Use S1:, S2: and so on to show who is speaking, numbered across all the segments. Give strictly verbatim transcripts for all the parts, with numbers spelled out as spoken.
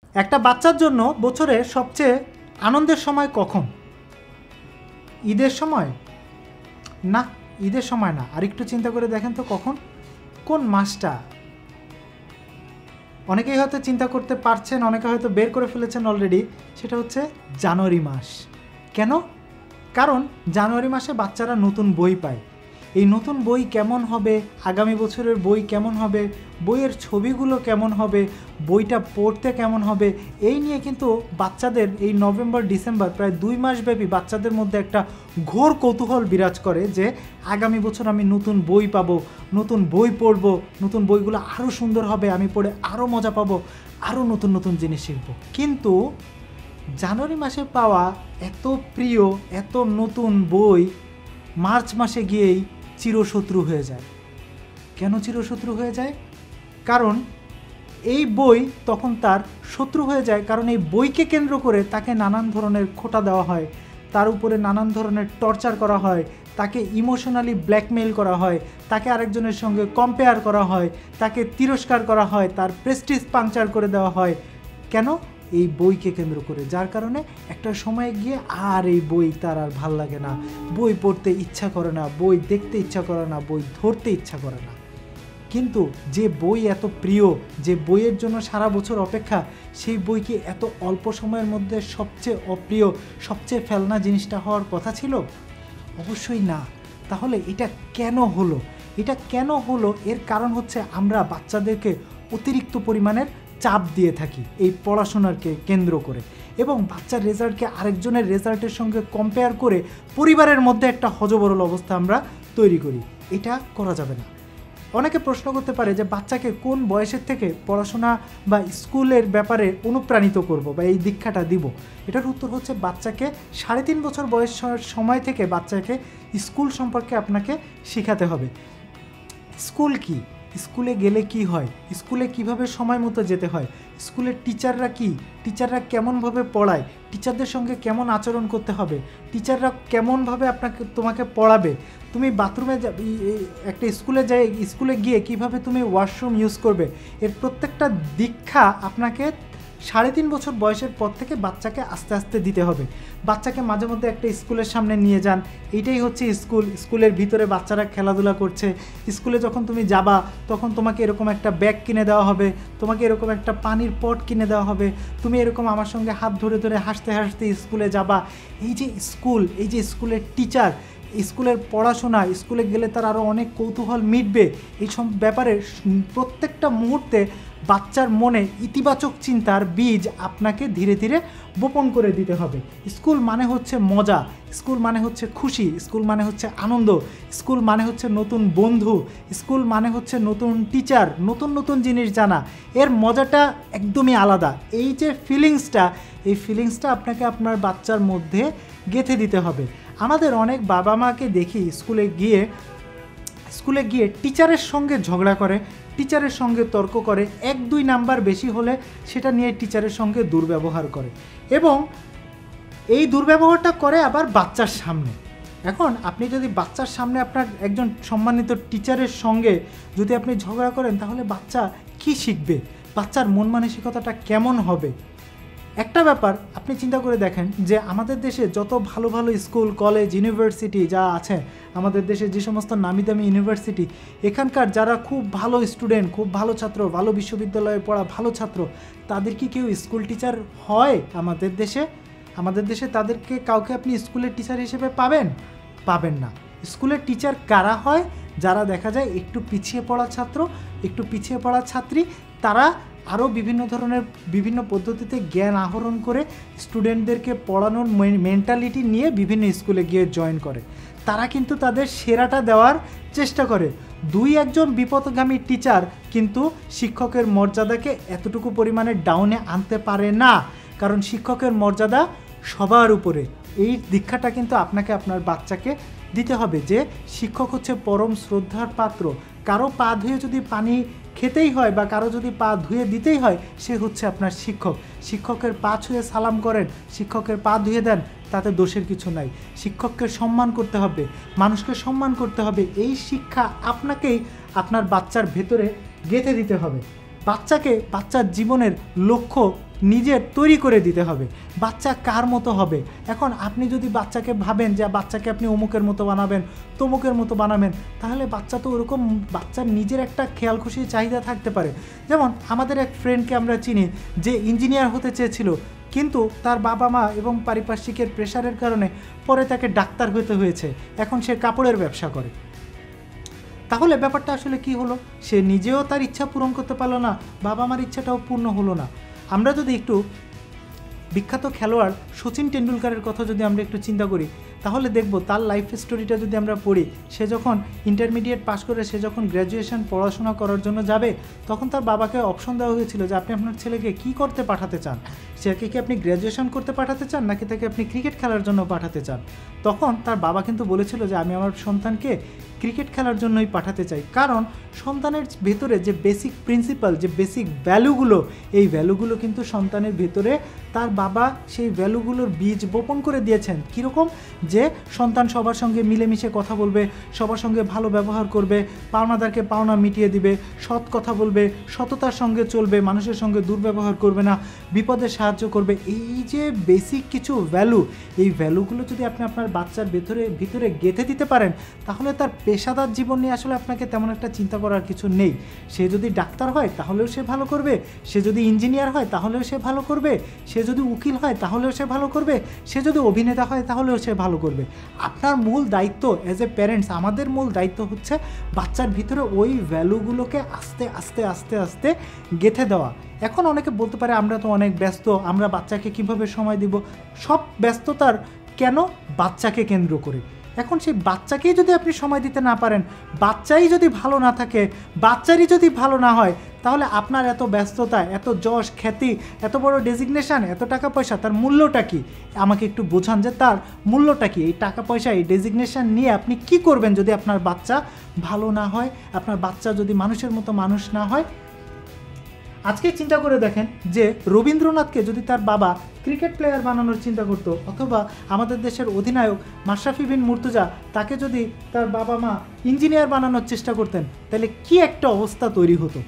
S1: একটা বাচ্চার জন্য বছরে সবচেয়ে আনন্দের সময় কখন? ঈদের সময়? না, ঈদের সময় না। আর একটু চিন্তা করে দেখেন তো কখন, কোন মাসটা? অনেকেই হয়তো চিন্তা করতে পারছেন, অনেকে হয়তো বের করে ফেলেছেন অলরেডি। সেটা হচ্ছে জানুয়ারি মাস। কেন? কারণ জানুয়ারি মাসে বাচ্চারা নতুন বই পায়। এই নতুন বই কেমন হবে, আগামী বছরের বই কেমন হবে, বইয়ের ছবিগুলো কেমন হবে, বইটা পড়তে কেমন হবে, এই নিয়ে কিন্তু বাচ্চাদের এই নভেম্বর ডিসেম্বর প্রায় দুই মাস ব্যাপী বাচ্চাদের মধ্যে একটা ঘোর কৌতূহল বিরাজ করে যে আগামী বছর আমি নতুন বই পাবো, নতুন বই পড়বো, নতুন বইগুলো আরও সুন্দর হবে, আমি পড়ে আরও মজা পাবো, আরও নতুন নতুন জিনিস শিখবো। কিন্তু জানুয়ারি মাসে পাওয়া এত প্রিয় এত নতুন বই মার্চ মাসে গিয়েই চিরশত্রু হয়ে যায়। কেন চিরশত্রু হয়ে যায়? কারণ এই বই তখন তার শত্রু হয়ে যায়, কারণ এই বইকে কেন্দ্র করে তাকে নানান ধরনের খোঁটা দেওয়া হয়, তার উপরে নানান ধরনের টর্চার করা হয়, তাকে ইমোশনালি ব্ল্যাকমেইল করা হয়, তাকে আরেকজনের সঙ্গে কম্পেয়ার করা হয়, তাকে তিরস্কার করা হয়, তার প্রেস্টিজ পাংচার করে দেওয়া হয়। কেন? এই বইকে কেন্দ্র করে। যার কারণে একটা সময় গিয়ে আর এই বই তার আর ভাল লাগে না, বই পড়তে ইচ্ছা করে না, বই দেখতে ইচ্ছা করে না, বই ধরতে ইচ্ছা করে না। কিন্তু যে বই এত প্রিয়, যে বইয়ের জন্য সারা বছর অপেক্ষা, সেই বই কি এত অল্প সময়ের মধ্যে সবচেয়ে অপ্রিয়, সবচেয়ে ফেলনা জিনিসটা হওয়ার কথা ছিল? অবশ্যই না। তাহলে এটা কেন হলো? এটা কেন হলো? এর কারণ হচ্ছে আমরা বাচ্চাদেরকে অতিরিক্ত পরিমাণের চাপ দিয়ে থাকি এই পড়াশোনাকে কেন্দ্র করে, এবং বাচ্চার রেজাল্টকে আরেকজনের রেজাল্টের সঙ্গে কম্পেয়ার করে পরিবারের মধ্যে একটা হযবরল অবস্থা আমরা তৈরি করি। এটা করা যাবে না। অনেকে প্রশ্ন করতে পারে যে বাচ্চাকে কোন বয়সের থেকে পড়াশোনা বা স্কুলের ব্যাপারে অনুপ্রাণিত করব বা এই দীক্ষাটা দিব। এটার উত্তর হচ্ছে বাচ্চাকে সাড়ে তিন বছর বয়স সময় থেকে বাচ্চাকে স্কুল সম্পর্কে আপনাকে শেখাতে হবে। স্কুল কি? স্কুলে গেলে কি হয়, স্কুলে কিভাবে সময় মতো যেতে হয়, স্কুলের টিচাররা কি, টিচাররা কেমনভাবে পড়ায়, টিচারদের সঙ্গে কেমন আচরণ করতে হবে, টিচাররা কেমনভাবে আপনাকে তোমাকে পড়াবে, তুমি বাথরুমে একটা স্কুলে যাই স্কুলে গিয়ে কিভাবে তুমি ওয়াশরুম ইউজ করবে, এর প্রত্যেকটা দীক্ষা আপনাকে সাড়ে তিন বছর বয়সের পর থেকে বাচ্চাকে আস্তে আস্তে দিতে হবে। বাচ্চাকে মাঝে মধ্যে একটা স্কুলের সামনে নিয়ে যান, এইটাই হচ্ছে স্কুল। স্কুলের ভিতরে বাচ্চারা খেলাধুলা করছে। স্কুলে যখন তুমি যাবা তখন তোমাকে এরকম একটা ব্যাগ কিনে দেওয়া হবে, তোমাকে এরকম একটা পানির পট কিনে দেওয়া হবে, তুমি এরকম আমার সঙ্গে হাত ধরে ধরে হাসতে হাসতে স্কুলে যাবা। এই যে স্কুল, এই যে স্কুলের টিচার, স্কুলের পড়াশোনা, স্কুলে গেলে তার আরও অনেক কৌতূহল মিটবে, এই সব ব্যাপারে প্রত্যেকটা মুহূর্তে বাচ্চার মনে ইতিবাচক চিন্তার বীজ আপনাকে ধীরে ধীরে বপন করে দিতে হবে। স্কুল মানে হচ্ছে মজা, স্কুল মানে হচ্ছে খুশি, স্কুল মানে হচ্ছে আনন্দ, স্কুল মানে হচ্ছে নতুন বন্ধু, স্কুল মানে হচ্ছে নতুন টিচার, নতুন নতুন জিনিস জানা। এর মজাটা একদমই আলাদা। এই যে ফিলিংসটা, এই ফিলিংসটা আপনাকে আপনার বাচ্চার মধ্যে গেঁথে দিতে হবে। আমাদের অনেক বাবা মাকে দেখি স্কুলে গিয়ে স্কুলে গিয়ে টিচারের সঙ্গে ঝগড়া করে, টিচারের সঙ্গে তর্ক করে, এক দুই নাম্বার বেশি হলে সেটা নিয়ে টিচারের সঙ্গে দুর্ব্যবহার করে, এবং এই দুর্ব্যবহারটা করে আবার বাচ্চার সামনে। এখন আপনি যদি বাচ্চার সামনে আপনার একজন সম্মানিত টিচারের সঙ্গে যদি আপনি ঝগড়া করেন, তাহলে বাচ্চা কি শিখবে? বাচ্চার মন মানসিকতাটা কেমন হবে? একটা ব্যাপার আপনি চিন্তা করে দেখেন যে আমাদের দেশে যত ভালো ভালো স্কুল, কলেজ, ইউনিভার্সিটি যা আছে, আমাদের দেশে যে সমস্ত নামি দামি ইউনিভার্সিটি, এখানকার যারা খুব ভালো স্টুডেন্ট, খুব ভালো ছাত্র, ভালো বিশ্ববিদ্যালয়ে পড়া ভালো ছাত্র, তাদের কি কেউ স্কুল টিচার হয় আমাদের দেশে? আমাদের দেশে তাদেরকে কাউকে আপনি স্কুলের টিচার হিসেবে পাবেন? পাবেন না। স্কুলের টিচার কারা হয়? যারা দেখা যায় একটু পিছিয়ে পড়া ছাত্র, একটু পিছিয়ে পড়া ছাত্রী, তারা আরও বিভিন্ন ধরনের বিভিন্ন পদ্ধতিতে জ্ঞান আহরণ করে স্টুডেন্টদেরকে পড়ানোর মেন্টালিটি নিয়ে বিভিন্ন স্কুলে গিয়ে জয়েন করে। তারা কিন্তু তাদের সেরাটা দেওয়ার চেষ্টা করে। দুই একজন বিপথগামী টিচার কিন্তু শিক্ষকের মর্যাদাকে এতটুকু পরিমাণে ডাউনে আনতে পারে না, কারণ শিক্ষকের মর্যাদা সবার উপরে। এই দীক্ষাটা কিন্তু আপনাকে আপনার বাচ্চাকে দিতে হবে যে শিক্ষক হচ্ছে পরম শ্রদ্ধার পাত্র। কারো পা ধুয়ে যদি পানি খেতেই হয় বা কারো যদি পা ধুয়ে দিতেই হয়, সে হচ্ছে আপনার শিক্ষক। শিক্ষকের পা ছুঁয়ে সালাম করেন, শিক্ষকের পা ধুয়ে দেন, তাতে দোষের কিছু নাই। শিক্ষককে সম্মান করতে হবে, মানুষকে সম্মান করতে হবে। এই শিক্ষা আপনাকেই আপনার বাচ্চার ভেতরে গেঁথে দিতে হবে। বাচ্চাকে বাচ্চার জীবনের লক্ষ্য নিজের তৈরি করে দিতে হবে। বাচ্চা কার মতো হবে? এখন আপনি যদি বাচ্চাকে ভাবেন যে বাচ্চাকে আপনি অমুকের মতো বানাবেন, তমুকের মতো বানাবেন, তাহলে বাচ্চা তো ওরকম, বাচ্চার নিজের একটা খেয়াল খুশি চাহিদা থাকতে পারে। যেমন আমাদের এক ফ্রেন্ডকে আমরা চিনি যে ইঞ্জিনিয়ার হতে চেয়েছিল, কিন্তু তার বাবা মা এবং পারিপার্শ্বিকের প্রেশারের কারণে পরে তাকে ডাক্তার হতে হয়েছে। এখন সে কাপড়ের ব্যবসা করে। তাহলে ব্যাপারটা আসলে কি হলো? সে নিজেও তার ইচ্ছা পূরণ করতে পারলো না, বাবা মার ইচ্ছাটাও পূর্ণ হলো না। আমরা যদি একটু বিখ্যাত খেলোয়াড় সচিন টেন্ডুলকারের কথা যদি আমরা একটু চিন্তা করি, তাহলে দেখব তার লাইফ স্টোরিটা যদি আমরা পড়ি, সে যখন ইন্টারমিডিয়েট পাস করে সে যখন গ্র্যাজুয়েশন পড়াশোনা করার জন্য যাবে, তখন তার বাবাকে অপশন দেওয়া হয়েছিল যে আপনি আপনার ছেলেকে কি করতে পাঠাতে চান, সেকে কি আপনি গ্র্যাজুয়েশন করতে পাঠাতে চান নাকি তাকে আপনি ক্রিকেট খেলার জন্য পাঠাতে চান। তখন তার বাবা কিন্তু বলেছিল যে আমি আমার সন্তানকে ক্রিকেট খেলার জন্যই পাঠাতে চাই, কারণ সন্তানের ভেতরে যে বেসিক প্রিন্সিপাল, যে বেসিক ভ্যালুগুলো, এই ভ্যালুগুলো কিন্তু সন্তানের ভেতরে তার বাবা সেই ভ্যালুগুলোর বীজ বপন করে দিয়েছেন। কীরকম? যে সন্তান সবার সঙ্গে মিলেমিশে কথা বলবে, সবার সঙ্গে ভালো ব্যবহার করবে, পাওনাদারকে পাওনা মিটিয়ে দিবে, সৎ কথা বলবে, সততার সঙ্গে চলবে, মানুষের সঙ্গে দুর্ব্যবহার করবে না, বিপদে সাহায্য করবে। এই যে বেসিক কিছু ভ্যালু, এই ভ্যালুগুলো যদি আপনি আপনার বাচ্চার ভেতরে ভিতরে গেঁথে দিতে পারেন, তাহলে তার পেশাদার জীবন নিয়ে আসলে আপনাকে তেমন একটা চিন্তা করার কিছু নেই। সে যদি ডাক্তার হয় তাহলেও সে ভালো করবে, সে যদি ইঞ্জিনিয়ার হয় তাহলেও সে ভালো করবে, সে যদি উকিল হয় তাহলেও সে ভালো করবে, সে যদি অভিনেতা হয় তাহলেও সে ভালো করবে। আপনার মূল দায়িত্ব অ্যাজ এ প্যারেন্টস, আমাদের মূল দায়িত্ব হচ্ছে বাচ্চার ভিতরে ওই ভ্যালুগুলোকে আস্তে আস্তে আস্তে আস্তে গেঁথে দেওয়া। এখন অনেকে বলতে পারে আমরা তো অনেক ব্যস্ত, আমরা বাচ্চাকে কিভাবে সময় দিব? সব ব্যস্ততার কেন বাচ্চাকে কেন্দ্র করে। এখন সেই বাচ্চাকেই যদি আপনি সময় দিতে না পারেন, বাচ্চাই যদি ভালো না থাকে, বাচ্চারই যদি ভালো না হয়, তাহলে আপনার এত ব্যস্ততা, এত যশ খ্যাতি, এত বড় ডেজিগনেশন, এত টাকা পয়সা, তার মূল্যটা কি? আমাকে একটু বোঝান যে তার মূল্যটা কি। এই টাকা পয়সা, এই ডেজিগনেশন নিয়ে আপনি কি করবেন যদি আপনার বাচ্চা ভালো না হয়, আপনার বাচ্চা যদি মানুষের মতো মানুষ না হয়? আজকে চিন্তা করে দেখেন যে রবীন্দ্রনাথকে যদি তার বাবা ক্রিকেট প্লেয়ার বানানোর চিন্তা করতো, অথবা আমাদের দেশের অধিনায়ক মাশরাফি বিন মুর্তজা, তাকে যদি তার বাবা মা ইঞ্জিনিয়ার বানানোর চেষ্টা করতেন, তাহলে কি একটা অবস্থা তৈরি হতো।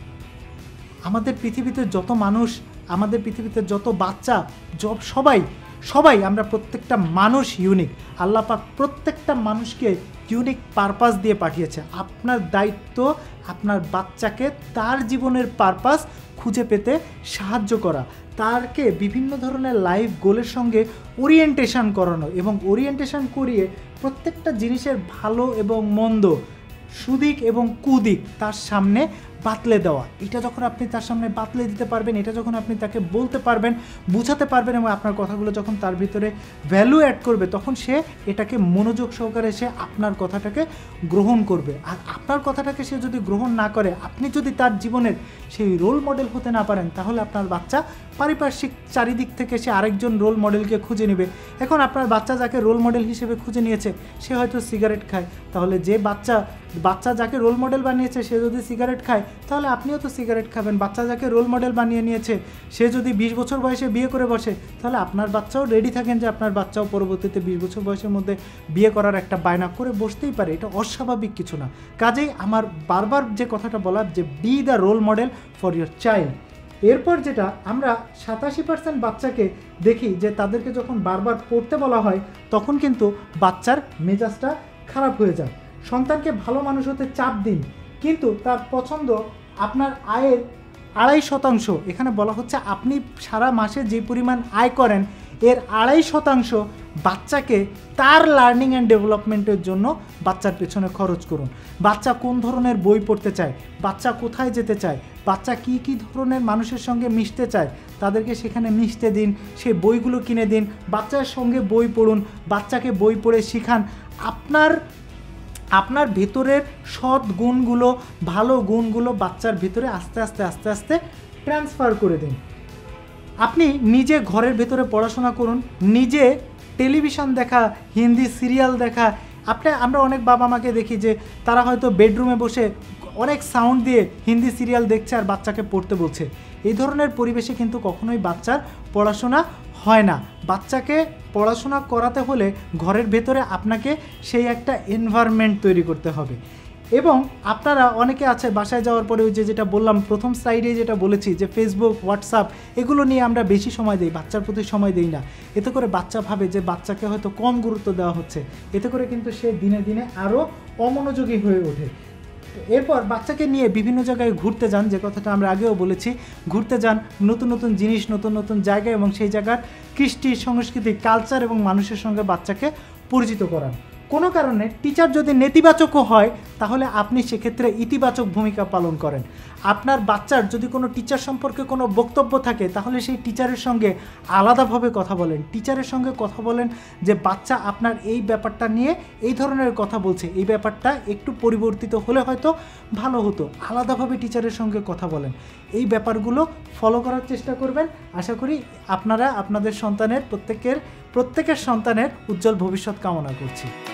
S1: আমাদের পৃথিবীতে যত মানুষ, আমাদের পৃথিবীতে যত বাচ্চা, জব সবাই সবাই আমরা প্রত্যেকটা মানুষ ইউনিক। আল্লাহ পাক প্রত্যেকটা মানুষকে ইউনিক পারপাস দিয়ে পাঠিয়েছে। আপনার দায়িত্ব আপনার বাচ্চাকে তার জীবনের পারপাস খুঁজে পেতে সাহায্য করা, তারকে বিভিন্ন ধরনের লাইফ গোলের সঙ্গে ওরিয়েন্টেশন করানো, এবং ওরিয়েন্টেশন করিয়ে প্রত্যেকটা জিনিসের ভালো এবং মন্দ, সুদিক এবং কুদিক তার সামনে বাতলে দেওয়া। এটা যখন আপনি তার সামনে বাতলে দিতে পারবেন, এটা যখন আপনি তাকে বলতে পারবেন, বুঝাতে পারবেন, এবং আপনার কথাগুলো যখন তার ভিতরে ভ্যালু অ্যাড করবে, তখন সে এটাকে মনোযোগ সহকারে সে আপনার কথাটাকে গ্রহণ করবে। আর আপনার কথাটাকে সে যদি গ্রহণ না করে, আপনি যদি তার জীবনের সেই রোল মডেল হতে না পারেন, তাহলে আপনার বাচ্চা পারিপার্শ্বিক চারিদিক থেকে সে আরেকজন রোল মডেলকে খুঁজে নেবে। এখন আপনার বাচ্চা যাকে রোল মডেল হিসেবে খুঁজে নিয়েছে, সে হয়তো সিগারেট খায়, তাহলে যে বাচ্চা বাচ্চা যাকে রোল মডেল বানিয়েছে সে যদি সিগারেট খায়, তাহলে আপনিও তো সিগারেট খাবেন। বাচ্চা যাকে রোল মডেল বানিয়ে নিয়েছে, সে যদি বিশ বছর বয়সে বিয়ে করে বসে, তাহলে আপনার বাচ্চাও রেডি থাকেন যে আপনার বাচ্চাও পরবর্তীতে বিশ বছর বয়সের মধ্যে বিয়ে করার একটা বায়না করে বসতেই পারে। এটা অস্বাভাবিক কিছু না। কাজেই আমার বারবার যে কথাটা বলার, যে be the role model for your child. এরপর যেটা আমরা সাতাশি পার্সেন্ট বাচ্চাকে দেখি যে তাদেরকে যখন বারবার পড়তে বলা হয়, তখন কিন্তু বাচ্চার মেজাজটা খারাপ হয়ে যায়। সন্তানকে ভালো মানুষ হতে চাপ দিন, কিন্তু তার পছন্দ আপনার আয়ের আড়াই শতাংশ, এখানে বলা হচ্ছে আপনি সারা মাসে যে পরিমাণ আয় করেন এর আড়াই শতাংশ বাচ্চাকে তার লার্নিং অ্যান্ড ডেভেলপমেন্টের জন্য বাচ্চার পেছনে খরচ করুন। বাচ্চা কোন ধরনের বই পড়তে চায়, বাচ্চা কোথায় যেতে চায়, বাচ্চা কি কি ধরনের মানুষের সঙ্গে মিশতে চায়, তাদেরকে সেখানে মিশতে দিন, সেই বইগুলো কিনে দিন, বাচ্চার সঙ্গে বই পড়ুন, বাচ্চাকে বই পড়ে শিখান। আপনার আপনার ভেতরের সৎ গুণগুলো, ভালো গুণগুলো বাচ্চার ভিতরে আস্তে আস্তে আস্তে আস্তে ট্রান্সফার করে দিন। আপনি নিজে ঘরের ভেতরে পড়াশোনা করুন, নিজে টেলিভিশন দেখা, হিন্দি সিরিয়াল দেখা। আপনি আমরা অনেক বাবা মাকে দেখি যে তারা হয়তো বেডরুমে বসে অনেক সাউন্ড দিয়ে হিন্দি সিরিয়াল দেখছে আর বাচ্চাকে পড়তে বলছে। এই ধরনের পরিবেশে কিন্তু কখনোই বাচ্চার পড়াশোনা হয় না। বাচ্চাকে পড়াশোনা করাতে হলে ঘরের ভেতরে আপনাকে সেই একটা এনভায়রনমেন্ট তৈরি করতে হবে। এবং আপনারা অনেকে আছে বাসায় যাওয়ার পরে ওই যে যেটা বললাম প্রথম স্লাইডে যেটা বলেছি যে ফেসবুক, হোয়াটসঅ্যাপ এগুলো নিয়ে আমরা বেশি সময় দিই, বাচ্চার প্রতি সময় দিই না। এতে করে বাচ্চা ভাবে যে বাচ্চাকে হয়তো কম গুরুত্ব দেওয়া হচ্ছে, এতে করে কিন্তু সে দিনে দিনে আরও অমনোযোগী হয়ে ওঠে। এরপর বাচ্চাকে নিয়ে বিভিন্ন জায়গায় ঘুরতে যান, যে কথাটা আমরা আগেও বলেছি, ঘুরতে যান, নতুন নতুন জিনিস, নতুন নতুন জায়গায় এবং সেই জায়গার কৃষ্টি, সংস্কৃতি, কালচার এবং মানুষের সঙ্গে বাচ্চাকে পরিচিত করান। কোনো কারণে টিচার যদি নেতিবাচকও হয় তাহলে আপনি সেক্ষেত্রে ইতিবাচক ভূমিকা পালন করেন। আপনার বাচ্চার যদি কোনো টিচার সম্পর্কে কোনো বক্তব্য থাকে তাহলে সেই টিচারের সঙ্গে আলাদাভাবে কথা বলেন, টিচারের সঙ্গে কথা বলেন যে বাচ্চা আপনার এই ব্যাপারটা নিয়ে এই ধরনের কথা বলছে, এই ব্যাপারটা একটু পরিবর্তিত হলে হয়তো ভালো হতো, আলাদাভাবে টিচারের সঙ্গে কথা বলেন। এই ব্যাপারগুলো ফলো করার চেষ্টা করবেন। আশা করি আপনারা আপনাদের সন্তানের প্রত্যেকের প্রত্যেকের সন্তানের উজ্জ্বল ভবিষ্যৎ কামনা করছি।